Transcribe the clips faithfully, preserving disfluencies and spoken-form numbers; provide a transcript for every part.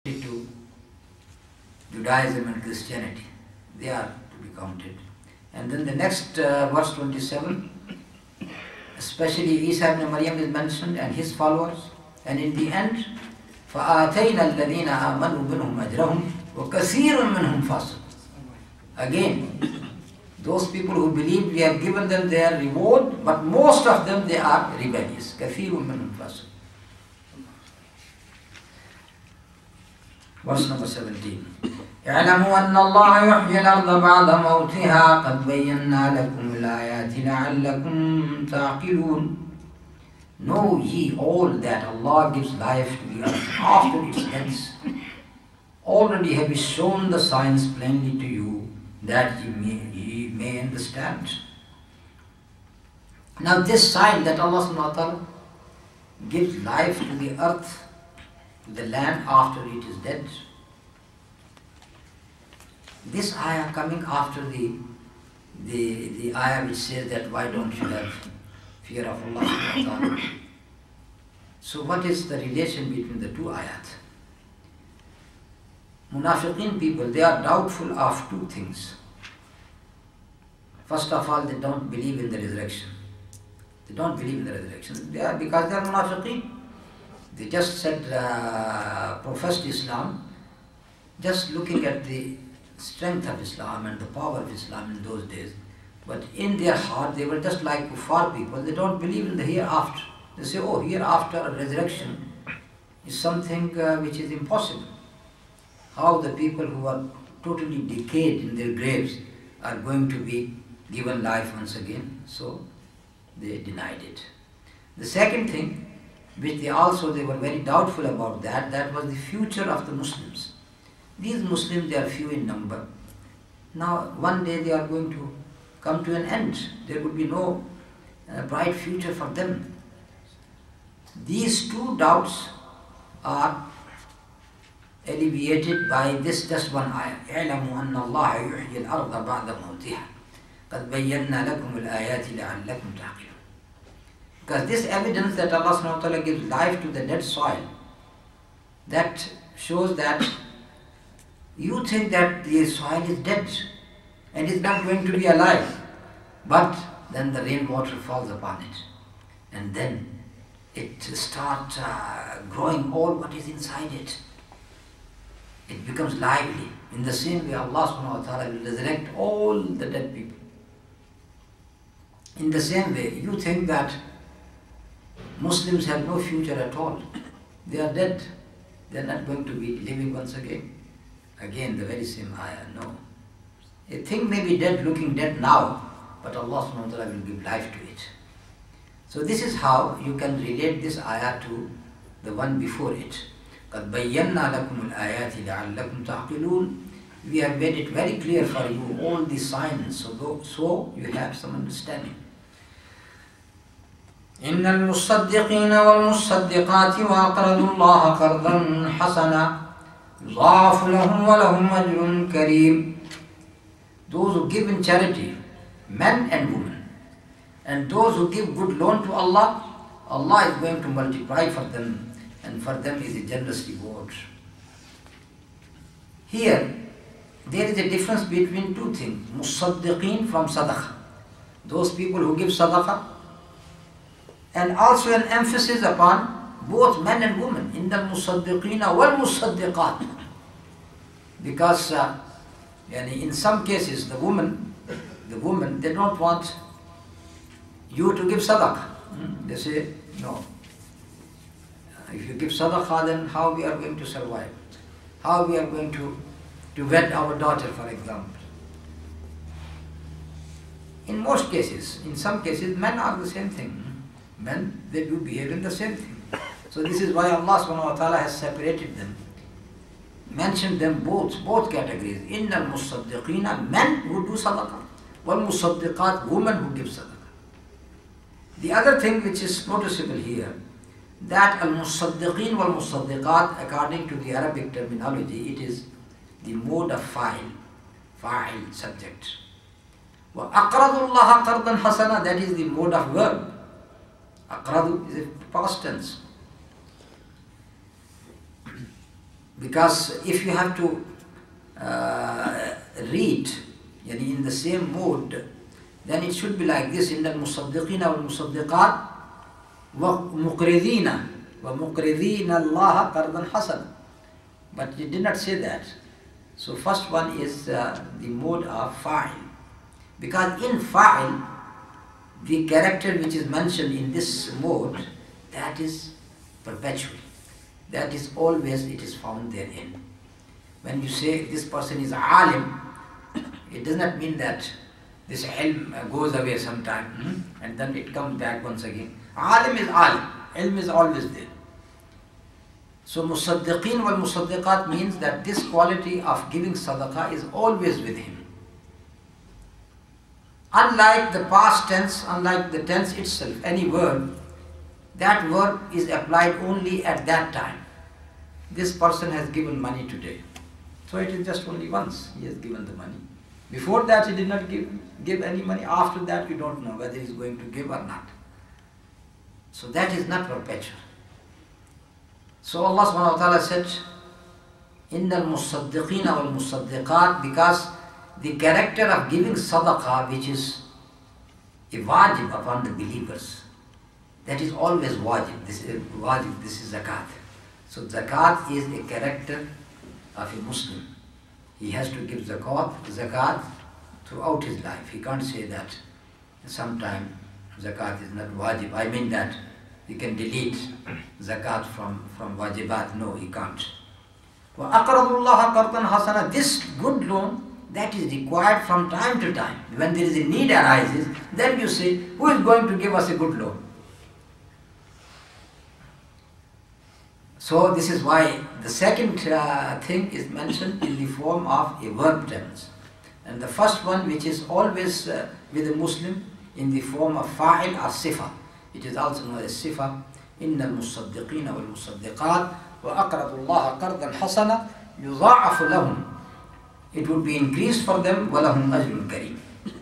to Judaism and Christianity. They are to be counted. And then the next uh, verse twenty-seven, especially Isa ibn Maryam is mentioned and his followers. And in the end, فَآتَيْنَا الَّذِينَ آمَنُوا مِنْهُمْ أَجْرَهُمْ وَكَثِيرٌ مِنْهُمْ فَاسِقُونَ. Again, those people who believe, we have given them their reward, but most of them, they are rebellious. كَثِيرٌ مِنْهُمْ فَاسِقُونَ. Verse number seventeen. اعلموا أن الله يحيي الأرض بعد موتها قد بينا لكم الآيات لعلكم تعقلون. Know ye all that Allah gives life to the earth after its ends. Already have we shown the signs plainly to you that ye may, ye may understand. Now this sign that Allah subhanahu wa ta'ala gives life to the earth, to the land after it is dead. This ayah coming after the, the, the ayah which says that why don't you have fear of Allah subhanahu wa ta'ala. So what is the relation between the two ayat? Munafiqeen people, they are doubtful of two things. First of all, they don't believe in the resurrection. They don't believe in the resurrection. They are, because they are munafiqeen. They just said, uh, professed Islam, just looking at the strength of Islam and the power of Islam in those days. But in their heart, they were just like kuffar people. They don't believe in the hereafter. They say, oh, hereafter a resurrection is something uh, which is impossible. How the people who are totally decayed in their graves are going to be given life once again. So they denied it. The second thing, which they also, they were very doubtful about that, that was the future of the Muslims. These Muslims, they are few in number. Now, one day they are going to come to an end. There would be no uh, bright future for them. These two doubts are alleviated by this just one ayah. اعلموا أن الله يحيي الأرض بعد موتها قد بينا لكم الآيات لعلكم تعقلون. Because this evidence that Allah subhanahu wa ta'ala gives life to the dead soil, that shows that you think that the soil is dead and is not going to be alive, but then the rainwater falls upon it and then it starts uh, growing all what is inside it. It becomes lively. In the same way, Allah subhanahu wa ta'ala will resurrect all the dead people. In the same way, you think that Muslims have no future at all. They are dead. They are not going to be living once again. Again, the very same ayah. No. A thing may be dead, looking dead now, but Allah subhanahu wa ta'ala will give life to it. So this is how you can relate this ayah to the one before it. قَدْ بَيَّنَّا لَكُمُ الْآيَاتِ لَعَلَّكُمْ تَعْقِلُونَ. We have made it very clear for you all the signs, so, go, so you have some understanding. إِنَّ الْمُصَّدِّقِينَ وَالْمُصَّدِّقَاتِ وَأَقْرَضُوا اللَّهَ قَرْضًا حَسَنًا يُضَاعَفُ لَهُمْ وَلَهُمْ أَجْرٌ كَرِيمٌ. Those who give in charity, men and women, and those who give good loan to Allah, Allah is going to multiply for them, and for them is a generous reward. Here, there is a difference between two things. Musaddiqeen from sadaqah, those people who give sadaqah, and also an emphasis upon both men and women. In the musaddiqeen wal musaddiqat, because uh, in some cases the woman, the woman, they don't want you to give sadaqah. They say, no. If you give sadaqah, then how we are going to survive? How we are going to, to wed our daughter, for example? In most cases, in some cases, men are the same thing. Men, they do behave in the same thing. So this is why Allah subhanahu wa ta'ala has separated them, mentioned them both, both categories. Innal musaddiqina, men who do sadaqah, wal musaddiqat, women who give sadaqah. The other thing which is noticeable here, that al-musaddiqeen wal-musaddiqat, according to the Arabic terminology, it is the mode of fa'il, fa'il, subject. وَأَقْرَضُوا اللَّهَ قَرْضًا حَسَنًا, that is the mode of verb. Aqradu is a past tense. Because if you have to uh, read yani in the same mode, then it should be like this: إِنَّ الْمُصَدِّقِينَ وَالْمُصَدِّقَاتِ وَمُقْرِضِينَ وَمُقْرِضِينَ اللَّهَ قَرْضًا حَسَنًا. But you did not say that. So first one is uh, the mode of fa'il. Because in fa'il, the character which is mentioned in this mode, that is perpetual. That is always, it is found therein. When you say this person is alim, it does not mean that this ilm goes away sometime hmm? and then it comes back once again. Alim is alim. Ilm is always there. So musaddiqeen wal musaddiqat means that this quality of giving sadaqah is always with him. Unlike the past tense, unlike the tense itself, any verb, that verb is applied only at that time. This person has given money today. So it is just only once he has given the money. Before that he did not give, give any money. After that you don't know whether he is going to give or not. So that is not perpetual. So Allah subhanahu wa ta'ala said, إِنَّ الْمُصَدِّقِينَ وَالْمُصَدِّقَاتِ, because the character of giving sadaqah, which is a wajib upon the believers, that is always wajib. This is wajib, this is zakat. So zakat is a character of a Muslim. He has to give zakat, zakat throughout his life. He can't say that sometime zakat is not wajib. I mean that he can delete zakat from, from wajibat. No, he can't. وَأَقْرَضُ اللَّهَ قَرْضًا حَسَنًا. This good loan, that is required from time to time. When there is a need arises, then you say, who is going to give us a good loan? So this is why the second uh, thing is mentioned in the form of a verb tense. And the first one, which is always uh, with a Muslim, in the form of fa'il or sifa. It is also known as sifa. إِنَّ الْمُصَدِّقِينَ وَالْمُصَدِّقَاتِ وَأَقْرَضُوا اللَّهَ قَرْضًا حَسَنًا يُضَاعَفُ لَهُمْ. It would be increased for them. وَلَهُمْ أَجْرٌ كَرِيمٌ.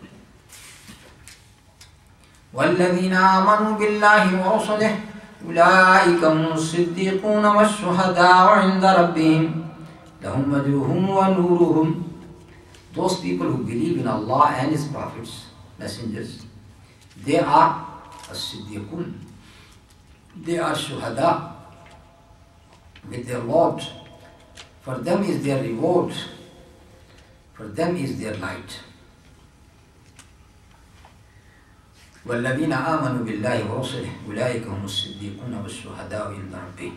وَالَّذِينَ آمَنُوا بِاللَّهِ وَرُسُلِهِ أُولَٰئِكَ هُمُ الصِّدِّيقُونَ وَالشُّهَدَاءُ عِندَ رَبِّهِمْ لَهُمْ أَجْرُهُمْ وَنُورُهُمْ. Those people who believe in Allah and His prophets, messengers, they are as-siddiqun. They are shuhada with their Lord. For them is their reward. For them is their light. وَالَّذِينَ آمَنُوا بِاللَّهِ وَرُسُلِهِ أُولَٰئِكَ هُمُ الصِّدِّيقُونَ وَالشُّهَدَاءُ عِندَ رَبِّهِمْ.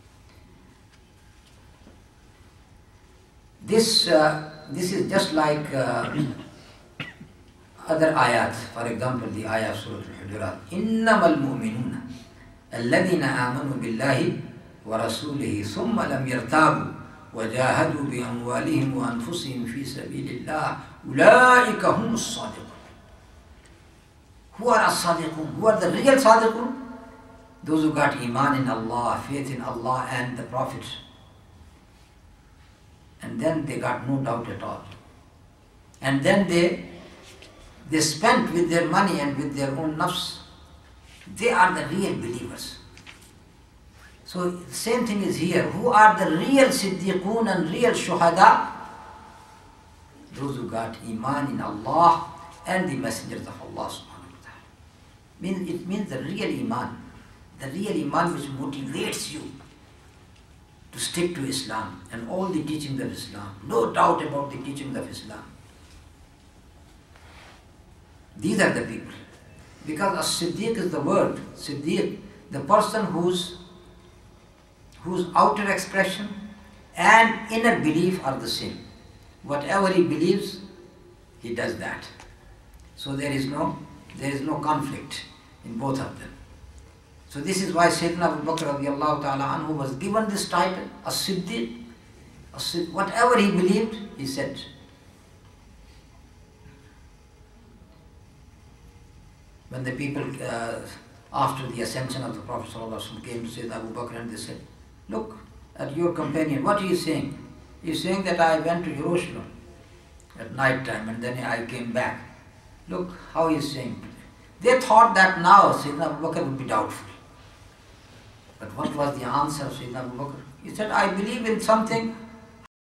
This, uh, this is just like uh, other ayat. For example, the ayah of Surah Al-Hujurat. إِنَّمَا الْمُؤْمِنُونَ الَّذِينَ آمَنُوا بِاللَّهِ وَرَسُولِهِ ثُمَّ لَمْ يَرْتَابُوا وَجَاهَدُوا بِأَمْوَالِهِمْ وَأَنفُسِهِمْ فِي سَبِيلِ اللَّهِ أُولَٰئِكَ هُمُ الصَّادِقُونَ. Who are as-sadiqun? Who are the real sadiqun? Those who got iman in Allah, faith in Allah and the Prophet. And then they got no doubt at all. And then they they spent with their money and with their own nafs. They are the real believers. So the same thing is here. Who are the real siddiqun and real shuhada? Those who got iman in Allah and the messengers of Allah subhanahu wa ta'ala. Means, it means the real iman. The real iman which motivates you to stick to Islam and all the teachings of Islam. No doubt about the teachings of Islam. These are the people. Because as-siddiq is the word. Siddiq, the person whose, whose outer expression and inner belief are the same. Whatever he believes, he does that. So there is no, there is no conflict in both of them. So this is why Sayyidina Abu Bakr radiallahu ta'ala anhu was given this title, as-siddiq. As-siddiq. Whatever he believed, he said. When the people, uh, after the ascension of the Prophet ﷺ came to Sayyidina Abu Bakr and they said, look at your companion, what are you saying? He is saying that I went to Jerusalem at night time and then I came back. Look how he is saying. They thought that now Sayyidina Abu Bakr would be doubtful. But what was the answer of Sayyidina Abu Bakr? He said, I believe in something